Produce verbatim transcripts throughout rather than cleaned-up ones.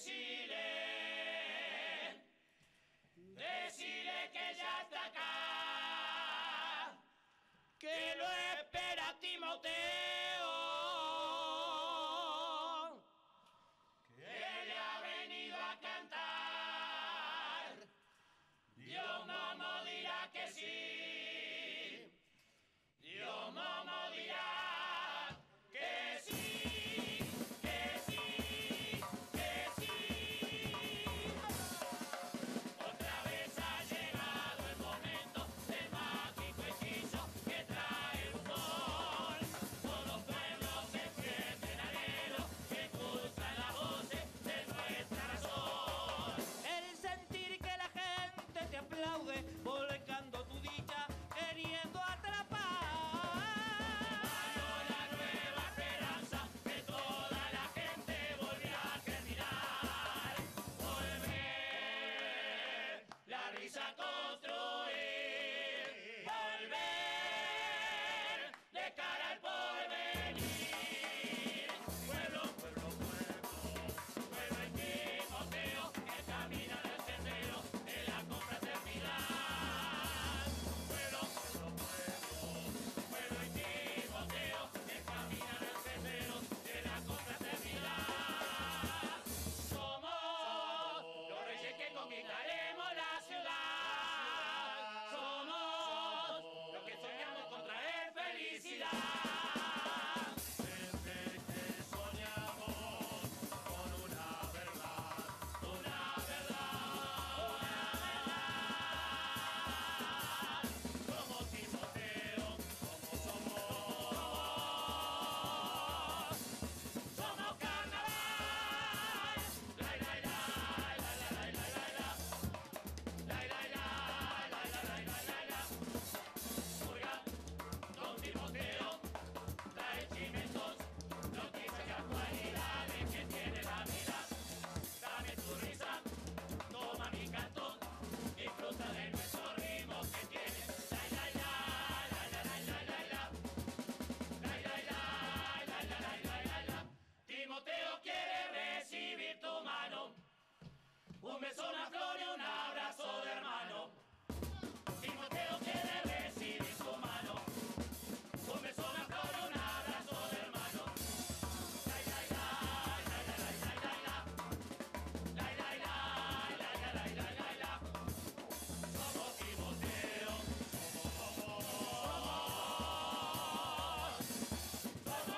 decile, decile que ya está acá, que lo espera Timoteo, que le ha venido a cantar. Dios Momo dirá que sí, Dios Momo dirá que sí. Volcando tu dicha, queriendo atrapar. Mano, la nueva esperanza que toda la gente volvió a terminar. Volver, la risa a construir. Volver, de cara al porvenir. Pueblo, pueblo, pueblo, pueblo en Timoteo, que camina en el sendero de la confraternidad. Conquistaremos la ciudad. Somos los que soñamos con traer felicidad. Gente que soñamos con una verdad, una verdad, una verdad. Somos Timoteo, como somos. Somos carnaval. La, la, la. Disfruta de nuestro ritmo que tiene. La la la la la la la la la la la la la la la. Timoteo quiere recibir tu mano, un beso, una flor y un abrazo de hermano. Timoteo quiere recibir tu mano, un beso, una flor y un abrazo de hermano. La la la la la la la la la la la la la la la. Somos Timoteo, somos, somos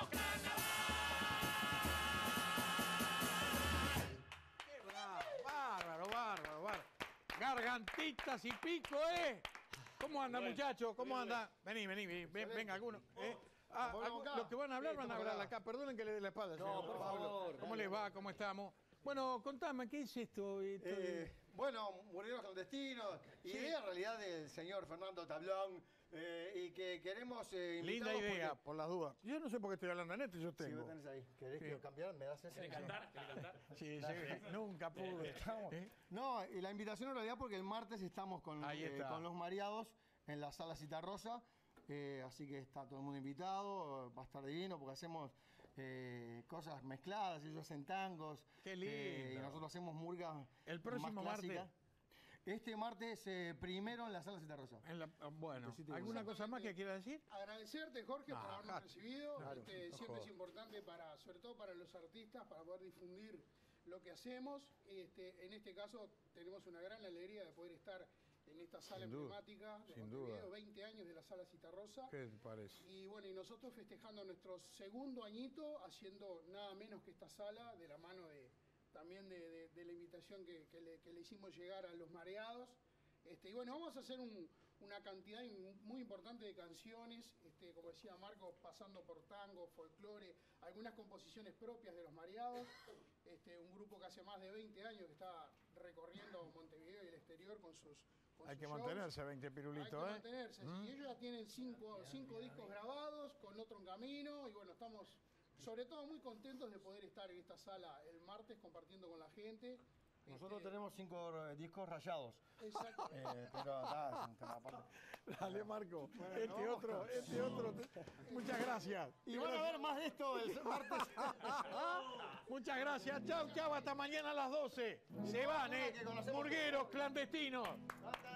carnaval. ¡Qué bravo! Bárbaro, bárbaro, bárbaro. Gargantitas y pico, ¿eh? ¿Cómo anda, Bueno, muchachos? ¿Cómo bien, anda? Vení, vení, vení. Ven, venga, alguno. ¿eh? Ah, Vamos algu- acá. los que van a hablar Sí, van a estamos hablar acá. acá. Perdonen que le dé la espalda. No, señor por Pablo. favor. ¿Cómo les va? ¿Cómo estamos? Bueno, contame, ¿qué es esto? Esto- Eh, bueno, murieron clandestinos, idea en realidad del señor Fernando Tablón, eh, y que queremos eh, Linda invitarlos idea, porque- por las dudas. Yo no sé por qué estoy hablando en esto, yo Sí, tengo. vos tenés ahí. ¿Querés Sí. que cambiar? ¿Me das ese? ¿Quiere cantar? ¿Quiere cantar? Sí, sí, nunca pude. Estamos- ¿Eh? No, y la invitación en realidad porque el martes estamos con, Ahí eh, está. con los mareados en la sala Citarrosa, eh, así que está todo el mundo invitado, va a estar divino porque hacemos eh, cosas mezcladas, ellos hacen tangos. Qué lindo. eh, y nosotros hacemos murga El próximo más clásica. martes. Este martes eh, primero en la sala Citarrosa. En la- bueno, Sí, te ¿alguna gusta. cosa más que quiera decir? Agradecerte, Jorge, por Ah, habernos ja. recibido. Claro, Este, no siempre es jodas. importante, para, sobre todo para los artistas, para poder difundir lo que hacemos. Este, en este caso tenemos una gran alegría de poder estar en esta sala Sin duda, emblemática de sin Montevideo, duda. veinte años de la sala Citarrosa. ¿Qué te parece? Y bueno, y nosotros festejando nuestro segundo añito, haciendo nada menos que esta sala, de la mano de también de, de- de la invitación que, que le, que le hicimos llegar a los mareados. Este, y bueno, vamos a hacer un- una cantidad in- muy importante de canciones, este, como decía Marco, pasando por tango, folclore, algunas composiciones propias de los mareados. Este, un grupo que hace más de veinte años que está recorriendo Montevideo y el exterior con sus con Hay sus que shows. mantenerse, veinte pirulitos, Hay que ¿eh? mantenerse. ¿Mm? Y ellos ya tienen cinco, cinco discos grabados con otro en camino. Y bueno, estamos sobre todo muy contentos de poder estar en esta sala el martes compartiendo con la gente. Nosotros Este, tenemos cinco eh, discos rayados. Exacto. Eh, pero nada, es un tema aparte. Dale, Marco. Bueno, este nos vamos otro, con- este otro. Muchas gracias. Y van a ver más de esto el martes. Muchas gracias. Chau, chau. Hasta mañana a las doce. Se van, ¿eh? Que conocemos- Murgueros clandestinos. Hasta